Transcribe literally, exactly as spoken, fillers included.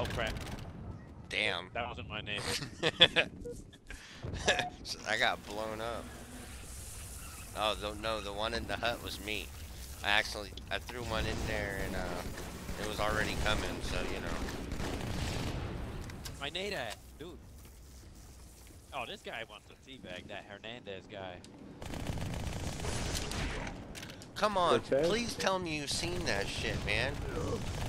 Oh crap. Damn. That wasn't my name. I got blown up. Oh, the, no, the one in the hut was me. I actually, I threw one in there and uh, it was already coming, so, you know. My nade at, dude. Oh, this guy wants to teabag that Hernandez guy. Come on, Okay. please tell me you've seen that shit, man.